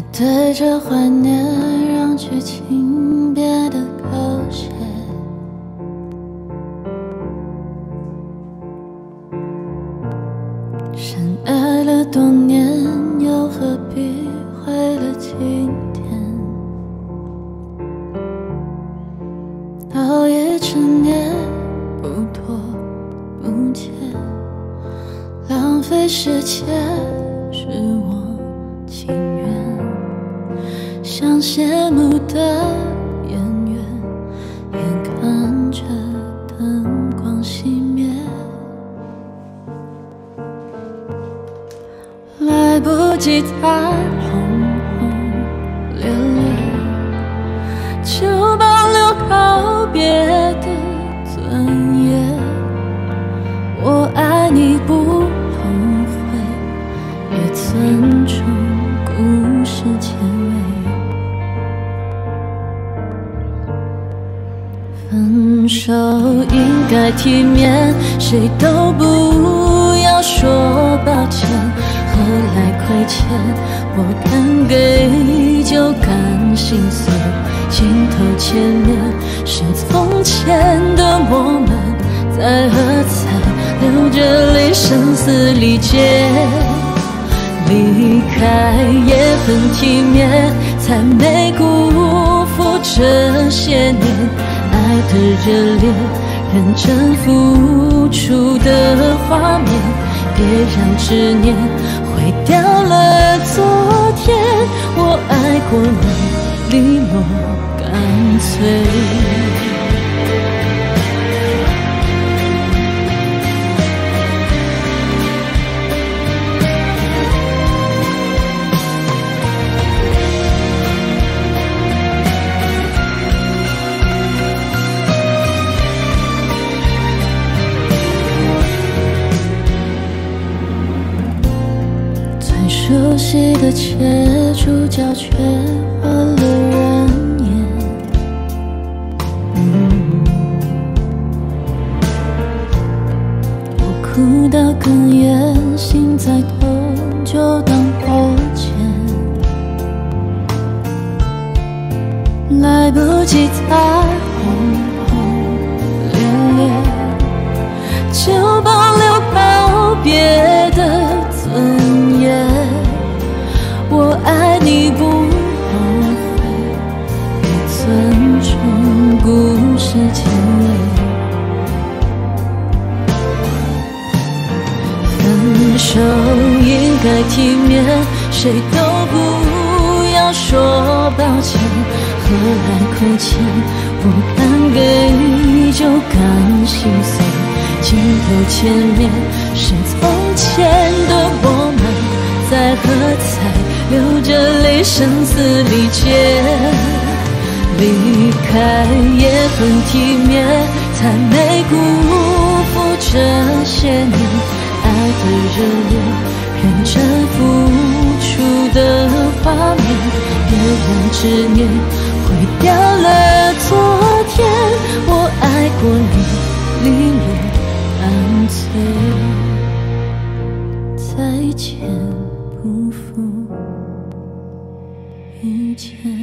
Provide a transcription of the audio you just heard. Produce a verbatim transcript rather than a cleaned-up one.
对着怀念，让剧情变得狗血。深爱了多年，又何必毁了今天？熬夜成年，不拖不欠，浪费时间是我情愿。像谢幕的演员，眼看着灯光熄灭，来不及再轰轰烈烈，就保留告别的尊严。我爱你不后悔，也尊重故事结尾。分手应该体面，谁都不要说抱歉。何来亏欠？我敢给就敢心碎。镜头前面是从前的我们，在喝彩，流着泪，声嘶力竭。离开也很体面，才没辜负这些年。爱的热烈，认真付出的画面，别让执念毁掉了昨天。我爱过你，利落干脆。熟悉的街，主角却换了人演。嗯，我哭到哽咽，心再痛就当破茧。来不及再轰轰烈烈，就保留告别的尊严。我爱你不后悔，也尊重故事结尾。分手应该体面，谁都不要说抱歉。何来亏欠？我敢给就敢心碎。镜头前面是从前的我们，在喝彩，流着泪，声嘶力竭。离开也很体面，才没辜负这些年。爱的热烈，认真付出的画面，别让执念毁掉了昨天。我爱过你，利落干脆。再见不负遇见。